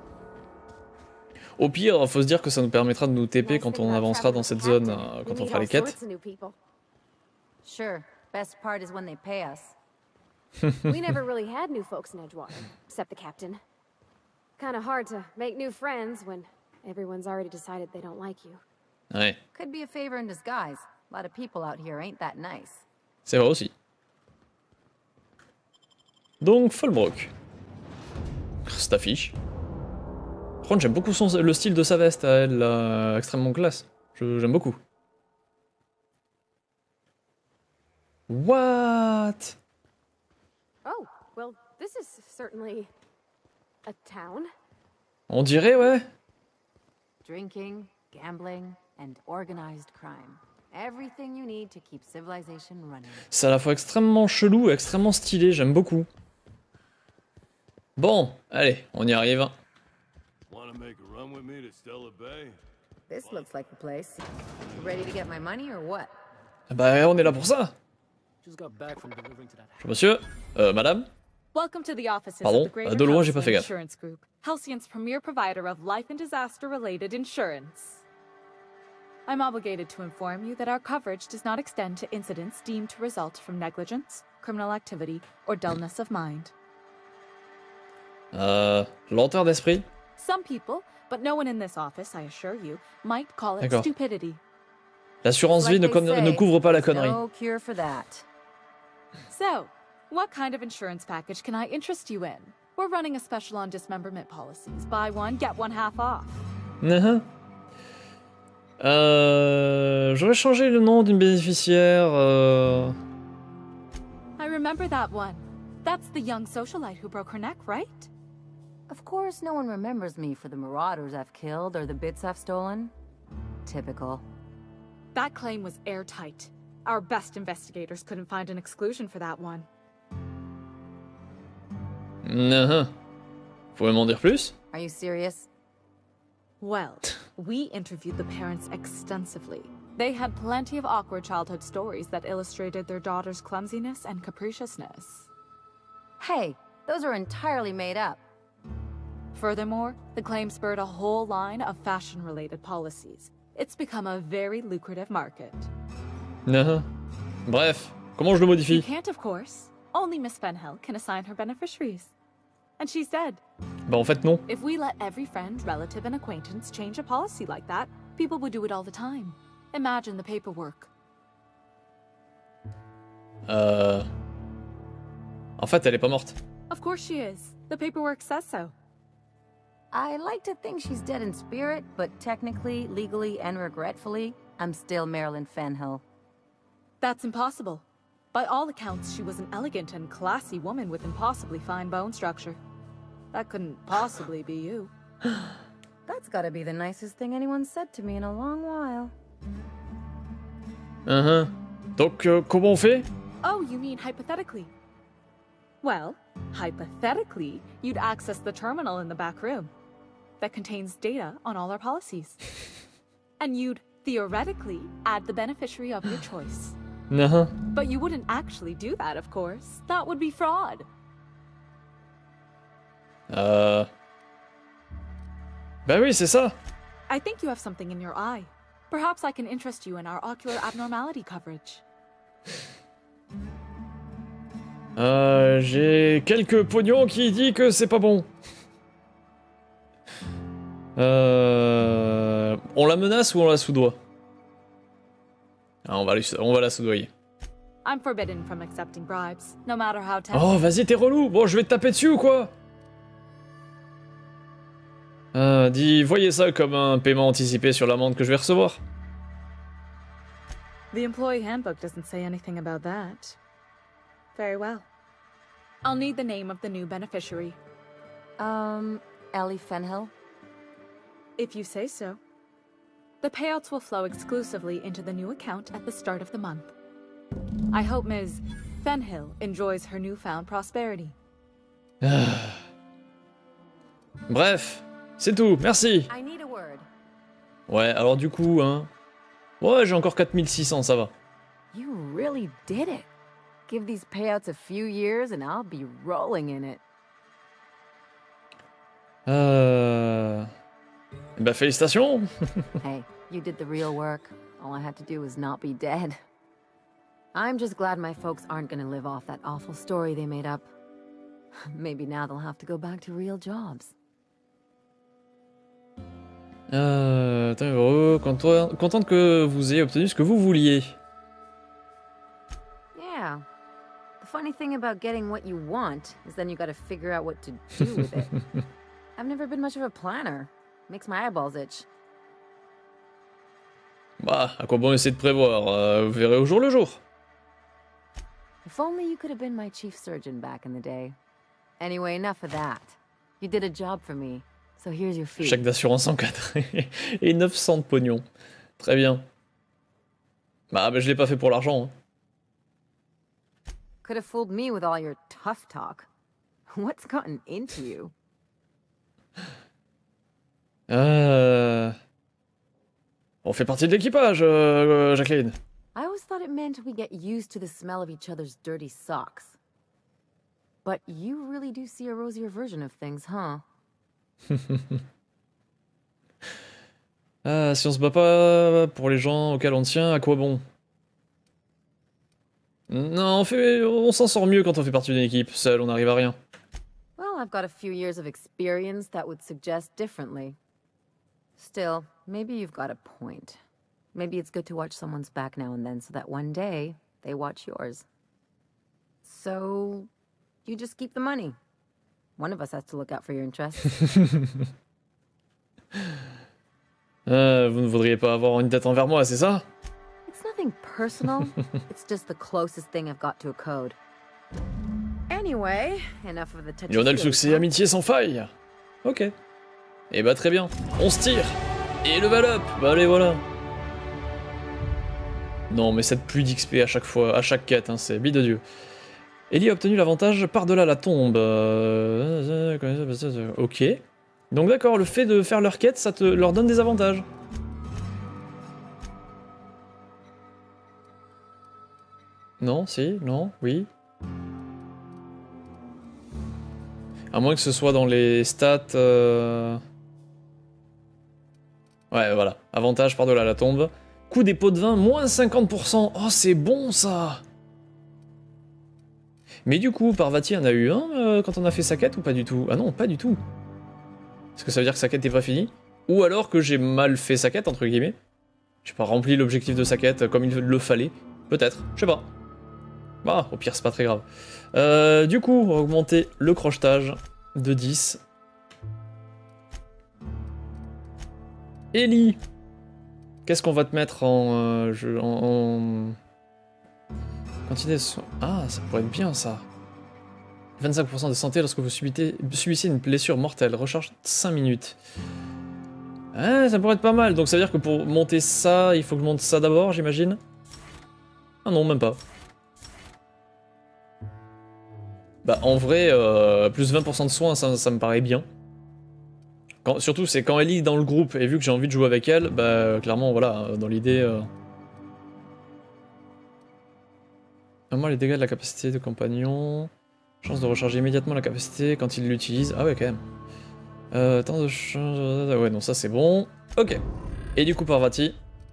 Au pire, faut se dire que ça nous permettra de nous T P quand on avancera dans cette zone, euh, quand on fera les quêtes. Sure, best part is when they pay us. We never really had new folks in Edgewater, except the captain. Kinda hard to make new friends when everyone's already decided they don't like you. Ouais. Could be a favor in disguise. A lot of people out here ain't that nice. C'est vrai aussi. Donc, Fallbrook. Cette affiche. Par contre, j'aime beaucoup son, le style de sa veste à elle, là, extrêmement classe. J'aime beaucoup. What? Oh, well, this is certainly a town. On dirait, ouais. Drinking, gambling, and organized crime. Everything you need to keep civilization running. C'est à la fois extrêmement chelou et extrêmement stylé, j'aime beaucoup. Bon, allez, on y arrive. This looks like the place. You ready to get my money or what? Bah, on est là pour ça. Monsieur, euh, madame. Welcome to the offices Pardon, of the Greater de loin, j'ai pas fait Halcyon gaffe. Insurance Group, Halcyon's premier provider of life and disaster-related insurance. I'm obligated to inform you that our coverage does not extend to incidents deemed to result from negligence, criminal activity, or dullness of mind. Euh, lenteur d'esprit. Some people, but no one in this office, I assure you, might call it D'accord. stupidity. L'assurance vie ne, ne couvre pas la connerie. No cure for that. So, what kind of insurance package can I interest you in? We're running a special on dismemberment policies. Buy one, get one half off. Uh-huh. Euh, J'aurais changé le nom d'une bénéficiaire. Euh... I remember that one. That's the young socialite who broke her neck, right? Of course, no one remembers me for the marauders I've killed or the bits I've stolen. Typical. That claim was airtight. Our best investigators couldn't find an exclusion for that one. Uh-huh. Pouvez m'en dire plus? Are you serious? Well, we interviewed the parents extensively. They had plenty of awkward childhood stories that illustrated their daughter's clumsiness and capriciousness. Hey, those are entirely made up. Furthermore, the claim spurred a whole line of fashion-related policies. It's become a very lucrative market. Uh-huh. Bref, comment je le modifie? You can't, of course. Only Miss Fenhill can assign her beneficiaries. And she's dead. Bah en fait non. If we let every friend, relative, and acquaintance change a policy like that, people would do it all the time. Imagine the paperwork. Euh... En fait, elle est pas morte. Of course she is. The paperwork says so. I like to think she's dead in spirit, but technically, legally, and regretfully, I'm still Marilyn Fenhill. That's impossible. By all accounts, she was an elegant and classy woman with impossibly fine bone structure. That couldn't possibly be you. That's gotta be the nicest thing anyone's said to me in a long while. Uh-huh. Donc, euh, comment on fait? Oh, you mean hypothetically? Well, hypothetically, you'd access the terminal in the back room that contains data on all our policies. And you'd, theoretically, add the beneficiary of your choice. Uh-huh. But you wouldn't actually do that, of course. That would be fraud. Euh... Bah oui, c'est ça. I think you have something in your eye. Perhaps I can interest you in our ocular abnormality coverage. Euh, j'ai quelques pognons qui dit que c'est pas bon. Euh... On la menace ou on la soudoie? Ah, on va, lui... on va la soudoyer. I'm forbidden from accepting bribes, no matter how tempting. Oh, vas-y, t'es relou. Bon, je vais te taper dessus ou quoi? Euh, dis, voyez ça comme un paiement anticipé sur l'amende que je vais recevoir. The employee handbook doesn't say anything about that. Very well. I'll need the name of the new beneficiary. Um, Ellie Fenhill? If you say so. The payouts will flow exclusively into the new account at the start of the month. I hope Miz Fenhill enjoys her newfound prosperity. Bref, c'est tout, merci. I need a word. Ouais, alors du coup, hein... Ouais, j'ai encore quatre mille six cents, ça va. You really did it. Give these payouts a few years and I'll be rolling in it. Euh... Bah félicitations. Hey, you did the real work. All I had to do was not be dead. I'm just glad my folks aren't gonna live off that awful story they made up. Maybe now they'll have to go back to real jobs. Euh... T'es heureux, content, contente que vous ayez obtenu ce que vous vouliez. Yeah. The funny thing about getting what you want is then you gotta figure out what to do with it. I've never been much of a planner. Makes my eyeballs itch. Bah, à quoi bon essayer de prévoir, euh, vous verrez au jour le jour. If only you could have been my chief surgeon back in the day. Anyway, enough of that. You did a job for me, so here's your fee. Chèque d'assurance encadré et neuf cents de pognon. Très bien. Bah, bah je l'ai pas fait pour l'argent. Hein. Could have fooled me with all your tough talk. What's gotten into you? Euh... On fait partie de l'équipage, euh, Jacqueline. I always thought it meant we get used to the smell of each other's dirty socks. But you really do see a rosier version of things, huh? Ah, si on se bat pas pour les gens auxquels on tient, à quoi bon? Non, on fait, on s'en sort mieux quand on fait partie d'une équipe. Seul, on n'arrive à rien. Well, I've got a few years of experience that would suggest differently. Still, maybe you've got a point. Maybe it's good to watch someone's back now and then so that one day they watch yours. So, you just keep the money. One of us has to look out for your interests. euh, vous ne voudriez pas avoir une tête envers moi, c'est ça? It's nothing personal. It's just the closest thing I've got to a code. Anyway, enough of the touchy. Et on a le succès, amitié sans faille. Ok. Et bah très bien, on se tire. Et level up. Bah allez voilà. Non mais cette pluie d'X P à chaque fois, à chaque quête, hein, c'est bide de Dieu. Ellie a obtenu l'avantage par-delà la tombe. Euh... Ok. Donc d'accord, le fait de faire leur quête, ça te leur donne des avantages. Non, si, non, oui. À moins que ce soit dans les stats... Euh... Ouais, voilà. Avantage par-delà la tombe. Coût des pots de vin, moins cinquante pour cent. Oh, c'est bon, ça. Mais du coup, Parvati en a eu un euh, quand on a fait sa quête ou pas du tout? Ah non, pas du tout. Est-ce que ça veut dire que sa quête n'est pas finie? Ou alors que j'ai mal fait sa quête, entre guillemets? J'ai pas rempli l'objectif de sa quête comme il le fallait? Peut-être, je sais pas. Bah, au pire, c'est pas très grave. Euh, du coup, on va augmenter le crochetage de dix. Ellie, qu'est-ce qu'on va te mettre en... Euh, je, en, en... Quantité de soins... Ah, ça pourrait être bien, ça. vingt-cinq pour cent de santé lorsque vous subissez, subissez une blessure mortelle. Recharge cinq minutes. Ah, ça pourrait être pas mal. Donc ça veut dire que pour monter ça, il faut que je monte ça d'abord, j'imagine? Ah non, même pas. Bah en vrai, euh, plus vingt pour cent de soins, ça, ça me paraît bien. Quand, surtout, c'est quand Ellie est dans le groupe, et vu que j'ai envie de jouer avec elle, bah clairement, voilà, dans l'idée... Euh... Normalement, les dégâts de la capacité de compagnon... Chance de recharger immédiatement la capacité quand il l'utilise. Ah ouais, quand même. Euh, temps de change... Ouais, non, ça c'est bon. Ok. Et du coup, Parvati...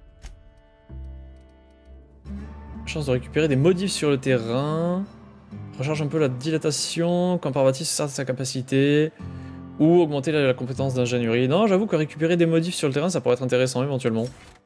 Chance de récupérer des modifs sur le terrain... Recharge un peu la dilatation quand Parvati se sert de sa capacité. Ou augmenter la, la compétence d'ingénierie. Non, j'avoue que récupérer des modifs sur le terrain, ça pourrait être intéressant éventuellement.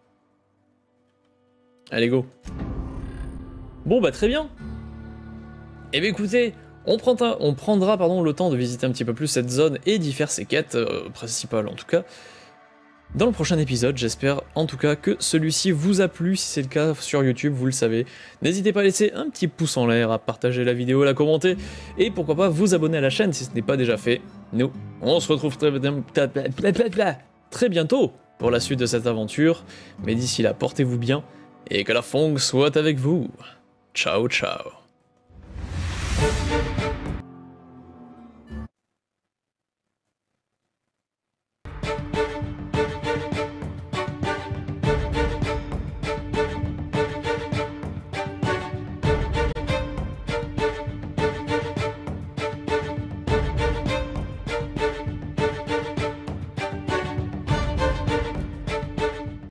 Allez, go. Bon, bah très bien. Eh bien écoutez, on, prend un, on prendra pardon, le temps de visiter un petit peu plus cette zone et d'y faire ses quêtes, euh, principales en tout cas. dans le prochain épisode. J'espère en tout cas que celui-ci vous a plu. Si c'est le cas sur YouTube, vous le savez. N'hésitez pas à laisser un petit pouce en l'air, à partager la vidéo, à la commenter, et pourquoi pas vous abonner à la chaîne si ce n'est pas déjà fait. Nous, on se retrouve très, très bientôt pour la suite de cette aventure. Mais d'ici là, portez-vous bien, et que la Fong soit avec vous. Ciao, ciao.